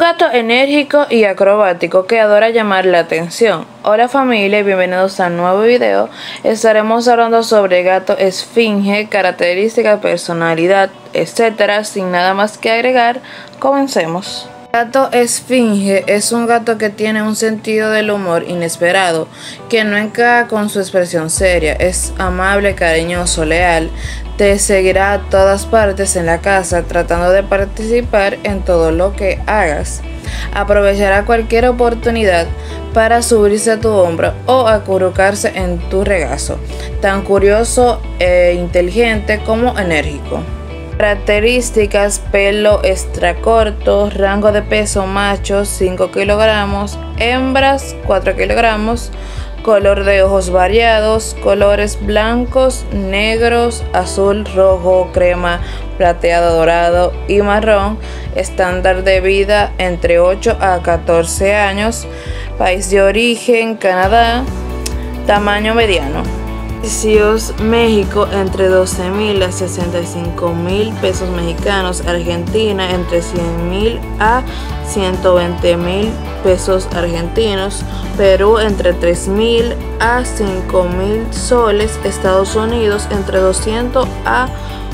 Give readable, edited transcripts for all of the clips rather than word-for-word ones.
Gato enérgico y acrobático que adora llamar la atención. Hola familia y bienvenidos a un nuevo video. Estaremos hablando sobre el gato esfinge, características, personalidad, etcétera. Sin nada más que agregar, comencemos. El gato esfinge es un gato que tiene un sentido del humor inesperado, que no encaja con su expresión seria. Es amable, cariñoso, leal. Te seguirá a todas partes en la casa, tratando de participar en todo lo que hagas. Aprovechará cualquier oportunidad para subirse a tu hombro o acurrucarse en tu regazo, tan curioso e inteligente como enérgico. Características: pelo extra corto, rango de peso: machos 5 kilogramos, hembras 4 kilogramos, color de ojos variados, colores blancos, negros, azul, rojo, crema, plateado, dorado y marrón, estándar de vida entre 8 a 14 años, país de origen Canadá, tamaño mediano. Precios: México entre 12,000 a 65,000 pesos mexicanos, Argentina entre 100,000 a 120,000 pesos argentinos, Perú entre 3,000 a 5,000 soles, Estados Unidos entre 200 a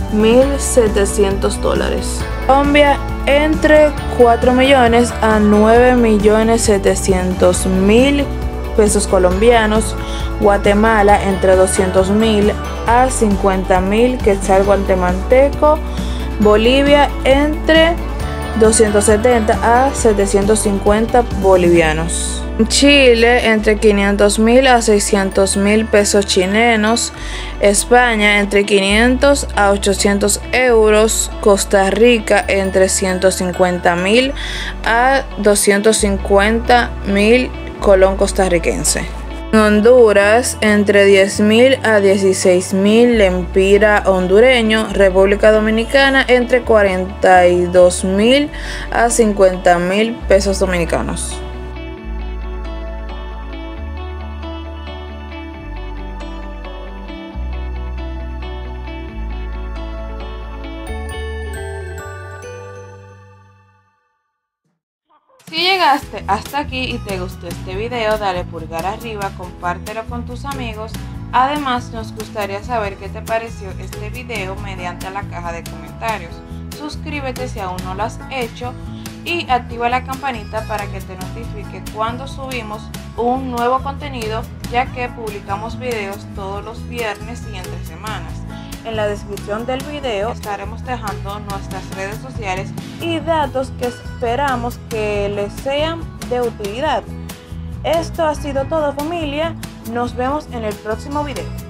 1,700 dólares. Colombia entre 4 millones a 9,700,000 pesos colombianos, Guatemala entre 200,000 a 50,000 quetzal guatemalteco, Bolivia entre 270 a 750 bolivianos. Chile entre 500,000 a 600,000 pesos chilenos, España entre 500 a 800 euros, Costa Rica entre 150,000 a 250,000 colón costarricense. En Honduras entre 10,000 a 16,000 lempira hondureño, República Dominicana entre 42,000 a 50,000 pesos dominicanos. Si llegaste hasta aquí y te gustó este video, dale pulgar arriba, compártelo con tus amigos. Además, nos gustaría saber qué te pareció este video mediante la caja de comentarios. Suscríbete si aún no lo has hecho y activa la campanita para que te notifique cuando subimos un nuevo contenido, ya que publicamos videos todos los viernes y entre semanas. En la descripción del video estaremos dejando nuestras redes sociales y datos que esperamos que les sean de utilidad. Esto ha sido todo, familia. Nos vemos en el próximo video.